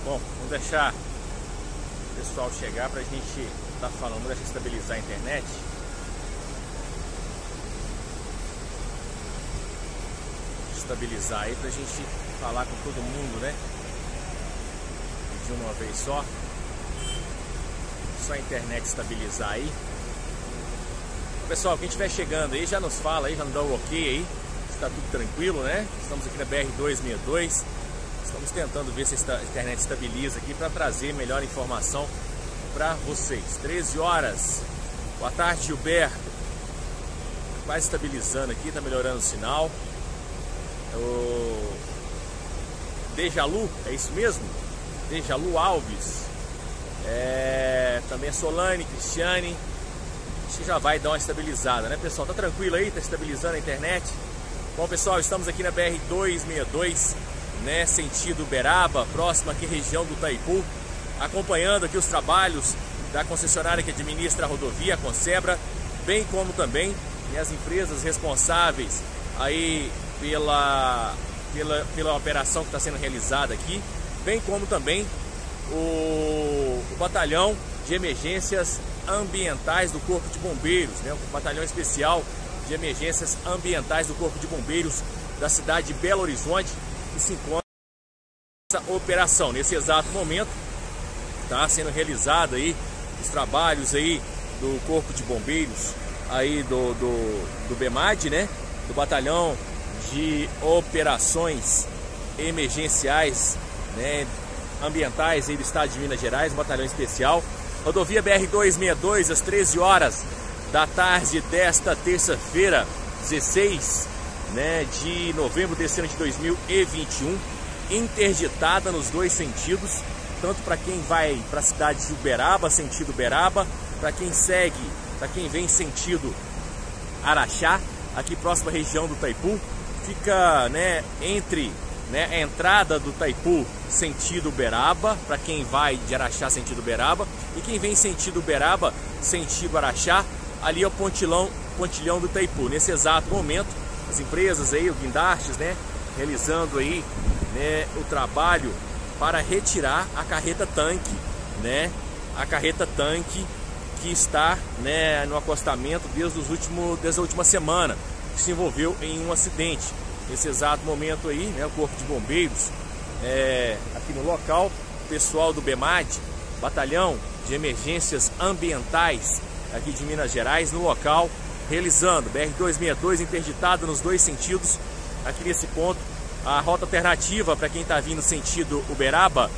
Bom, vamos deixar o pessoal chegar pra gente estar falando, vamos deixar estabilizar a internet. Estabilizar aí pra gente falar com todo mundo, né? De uma vez só. Só a internet estabilizar aí. Pessoal, quem estiver chegando aí já nos fala aí, já nos dá o ok aí. Está tudo tranquilo, né? Estamos aqui na BR-262. Estamos tentando ver se a internet estabiliza aqui para trazer melhor informação para vocês. 13 horas. Boa tarde, Gilberto. Quase estabilizando aqui, tá melhorando o sinal. O Dejalu, é isso mesmo? Dejalu Alves. Também a Solane, Cristiane. Acho que já vai dar uma estabilizada, né, pessoal? Tá tranquilo aí? Tá estabilizando a internet? Bom, pessoal, estamos aqui na BR-262, né, sentido Uberaba, próximo aqui região do Itaipu, acompanhando aqui os trabalhos da concessionária que administra a rodovia, a Consebra, bem como também as empresas responsáveis aí pela operação que está sendo realizada aqui, bem como também o batalhão de emergências ambientais do Corpo de Bombeiros, né? O batalhão especial de emergências ambientais do Corpo de Bombeiros da cidade de Belo Horizonte, que se encontra nessa operação. Nesse exato momento está sendo realizado aí os trabalhos aí do Corpo de Bombeiros aí do BEMAD, né? Do batalhão de operações emergenciais, né, ambientais aí do estado de Minas Gerais, um batalhão especial. Rodovia BR-262, às 13 horas da tarde desta terça-feira, 16, né, de novembro desse ano de 2021, interditada nos dois sentidos, tanto para quem vai para a cidade de Uberaba, sentido Uberaba, para quem segue, para quem vem sentido Araxá, aqui próxima à região do Itaipu, fica, né, entre, né, a entrada do Itaipu sentido Uberaba, para quem vai de Araxá sentido Uberaba, e quem vem sentido Uberaba sentido Araxá, ali é o pontilhão do Itaipu. Nesse exato momento, as empresas aí, o guindastes, né, realizando aí, né, o trabalho para retirar a carreta tanque, né, a carreta tanque que está, né, no acostamento desde a última semana, que se envolveu em um acidente. Nesse exato momento aí, né, o Corpo de Bombeiros aqui no local, pessoal do BEMAD, Batalhão de Emergências Ambientais aqui de Minas Gerais, no local, realizando BR-262 interditado nos dois sentidos. Aqui nesse ponto, a rota alternativa para quem está vindo sentido Uberaba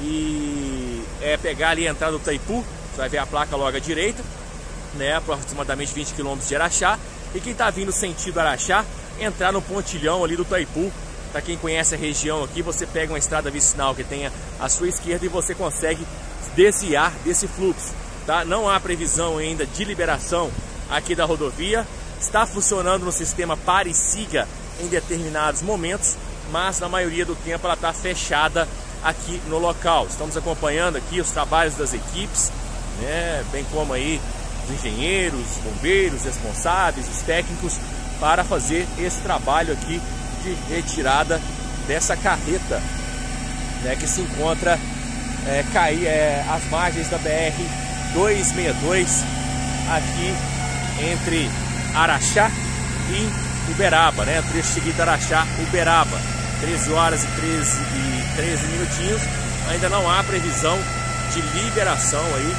e pegar ali a entrada do Itaipu, você vai ver a placa logo à direita, né, aproximadamente 20 km de Araxá. E quem está vindo sentido Araxá, entrar no pontilhão ali do Itaipu. Para quem conhece a região aqui, você pega uma estrada vicinal que tenha à sua esquerda e você consegue desviar desse fluxo, tá? Não há previsão ainda de liberação aqui da rodovia. Está funcionando no sistema pare e siga em determinados momentos, mas na maioria do tempo ela está fechada aqui no local. Estamos acompanhando aqui os trabalhos das equipes, né, bem como aí os engenheiros, os bombeiros responsáveis, os técnicos, para fazer esse trabalho aqui de retirada dessa carreta, né, que se encontra às margens da BR-262, aqui entre Araxá e Uberaba, né, trecho seguinte Araxá, Uberaba. 13 horas e 13 minutinhos, ainda não há previsão de liberação aí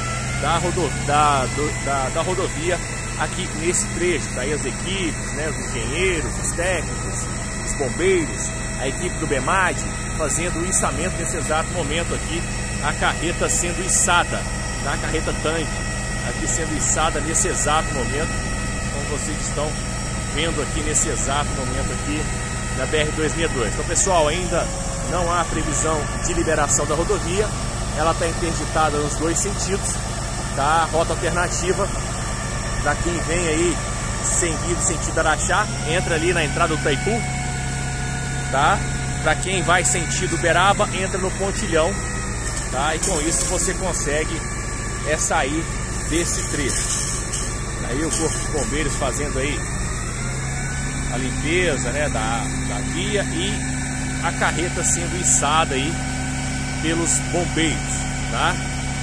da rodovia aqui nesse trecho. Daí as equipes, né, os engenheiros, os técnicos, os bombeiros, a equipe do BEMAD fazendo o içamento nesse exato momento aqui, a carreta sendo içada, tá? A carreta tanque aqui sendo içada nesse exato momento, como vocês estão vendo aqui nesse exato momento aqui na BR-262. Então, pessoal, ainda não há previsão de liberação da rodovia, ela está interditada nos dois sentidos, tá? A rota alternativa para quem vem aí sentido Araxá, entra ali na entrada do Itaipu, tá? Para quem vai sentido Uberaba, entra no pontilhão, tá? E com isso você consegue sair desse trecho. Aí o Corpo de Bombeiros fazendo aí a limpeza, né, da via, e a carreta sendo içada aí pelos bombeiros, tá?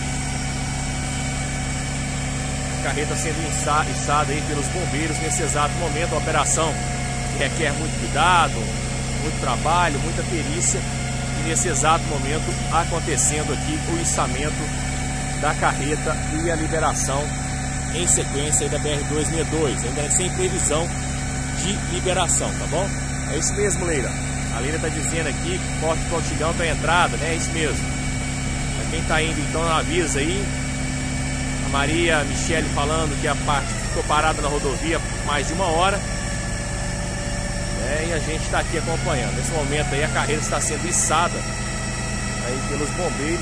Carreta sendo içada aí pelos bombeiros nesse exato momento, uma operação que requer muito cuidado, muito trabalho, muita perícia, e nesse exato momento acontecendo aqui o içamento da carreta e a liberação em sequência aí da BR-262, ainda sem previsão de liberação, tá bom? É isso mesmo, Leila. A Leila está dizendo aqui que corte de pontilhão para entrada, né? É isso mesmo. Para quem está indo, então avisa aí. A Maria Michele falando que a parte ficou parada na rodovia mais de 1 hora. E a gente está aqui acompanhando. Nesse momento aí a carreta está sendo içada aí pelos bombeiros,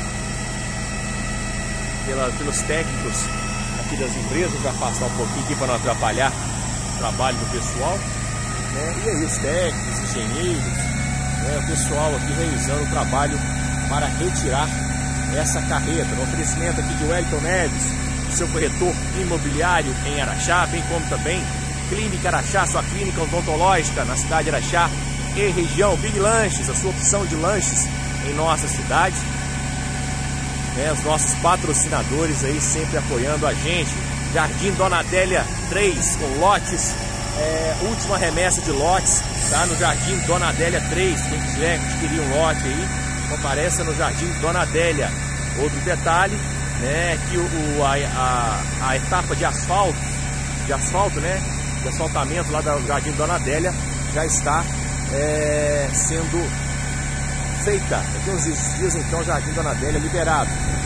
pelos técnicos aqui das empresas. Vou afastar um pouquinho aqui para não atrapalhar o trabalho do pessoal, né? E aí os técnicos, engenheiros, o pessoal aqui realizando o trabalho para retirar essa carreta. No oferecimento aqui de Wellington Neves, seu corretor imobiliário em Araxá, bem como também Clínica Araxá, sua clínica odontológica na cidade de Araxá e região. Big Lanches, a sua opção de lanches em nossa cidade. Os nossos patrocinadores aí sempre apoiando a gente. Jardim Dona Adélia 3 com lotes, última remessa de lotes, tá? No Jardim Dona Adélia 3, quem quiser adquirir um lote aí, compareça no Jardim Dona Adélia. Outro detalhe, né, que a etapa de asfalto, né, de asfaltamento lá do Jardim Dona Adélia já está sendo feita. Daqui uns dias então o Jardim Dona Adélia liberado.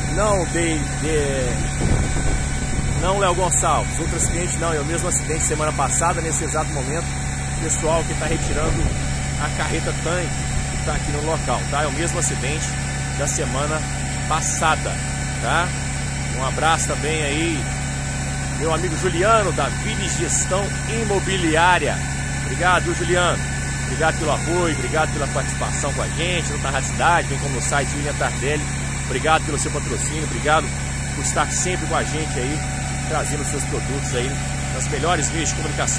Não, Léo Gonçalves, outros clientes não, é o mesmo acidente semana passada, nesse exato momento, pessoal que está retirando a carreta tanque que está aqui no local, tá? É o mesmo acidente da semana passada, tá? Um abraço também aí, meu amigo Juliano, da Vini Gestão Imobiliária. Obrigado, Juliano. Obrigado pelo apoio, obrigado pela participação com a gente no Rádio Cidade, bem como no site William Tardelli. Obrigado pelo seu patrocínio, obrigado por estar sempre com a gente aí, trazendo seus produtos aí nas melhores meios de comunicação.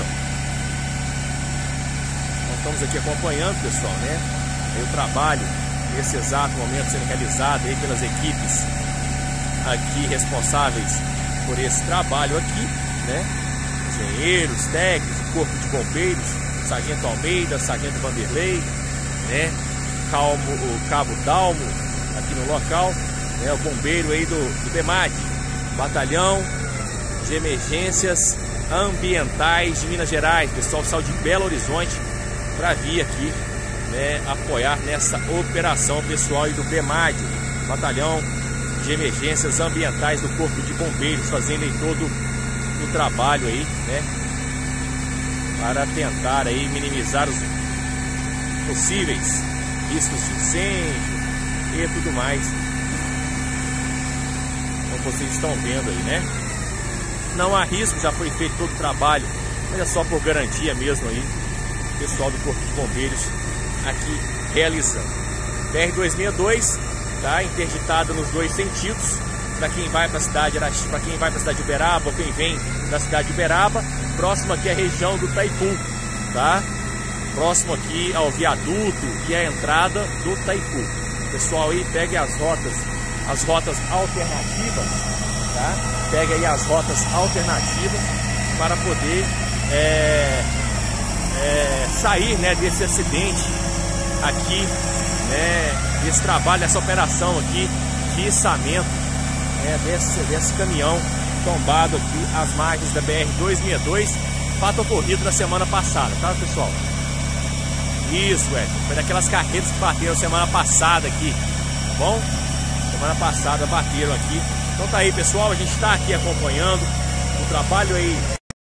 Nós estamos aqui acompanhando, pessoal, né? Aí o trabalho nesse exato momento sendo realizado aí pelas equipes aqui responsáveis por esse trabalho aqui, né? Engenheiros, técnicos, corpo de bombeiros, Sargento Almeida, Sargento Vanderlei, né? O Cabo Dalmo aqui no local, né? O bombeiro aí do BEMAD, Batalhão de Emergências Ambientais de Minas Gerais. Pessoal saiu de Belo Horizonte para vir aqui, né, apoiar nessa operação. Pessoal aí do BEMAD, Batalhão de Emergências Ambientais do Corpo de Bombeiros, fazendo aí todo o trabalho aí, né, para tentar aí minimizar os possíveis riscos de incêndio e tudo mais, como vocês estão vendo aí, né? Não há risco, já foi feito todo o trabalho, mas é só por garantia mesmo aí, o pessoal do Corpo de Bombeiros aqui realizando. BR-262 tá interditado nos dois sentidos, para quem vai para a cidade, para quem vai para a cidade de Uberaba, ou quem vem da cidade de Uberaba. Próximo aqui é a região do Taipu, tá? Próximo aqui ao viaduto e a entrada do Taipu. Pessoal aí, pegue as rotas alternativas, tá? Pegue aí as rotas alternativas para poder sair, né, desse acidente aqui, né, desse trabalho, dessa operação aqui de içamento, né, desse caminhão tombado aqui às margens da BR-262, fato ocorrido na semana passada, tá, pessoal? Isso, foi daquelas carretas que bateram semana passada aqui, tá bom? Semana passada bateram aqui. Então tá aí, pessoal, a gente está aqui acompanhando o trabalho aí.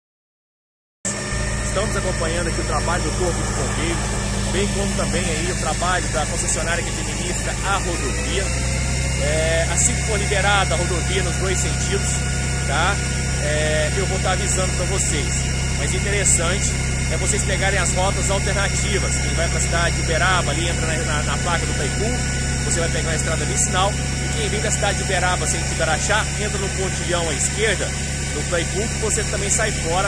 Estamos acompanhando aqui o trabalho do Corpo de Bombeiros, bem como também aí o trabalho da concessionária que administra a rodovia. Assim que for liberada a rodovia nos dois sentidos, tá? Eu vou estar avisando para vocês. Mas interessante é vocês pegarem as rotas alternativas. Quem vai para a cidade de Uberaba, ali entra na placa do Taipu, você vai pegar a estrada vicinal. E quem vem da cidade de Uberaba, sentido Araxá, entra no pontilhão à esquerda, no Taipu, você também sai fora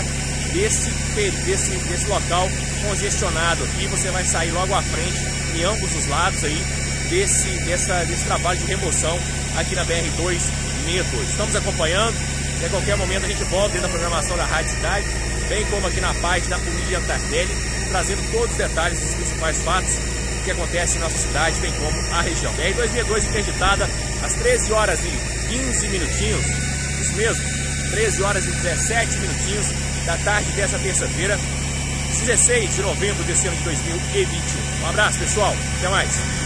desse local congestionado aqui. Você vai sair logo à frente, em ambos os lados aí, desse trabalho de remoção aqui na BR-262. Estamos acompanhando e a qualquer momento a gente volta dentro da programação da Rádio Cidade, bem como aqui na página William Tardelli, trazendo todos os detalhes dos principais fatos que acontecem em nossa cidade, bem como a região. BR-262 interditada às 13 horas e 15 minutinhos, isso mesmo, 13 horas e 17 minutinhos da tarde dessa terça-feira, 16 de novembro desse ano de 2021. Um abraço, pessoal, até mais.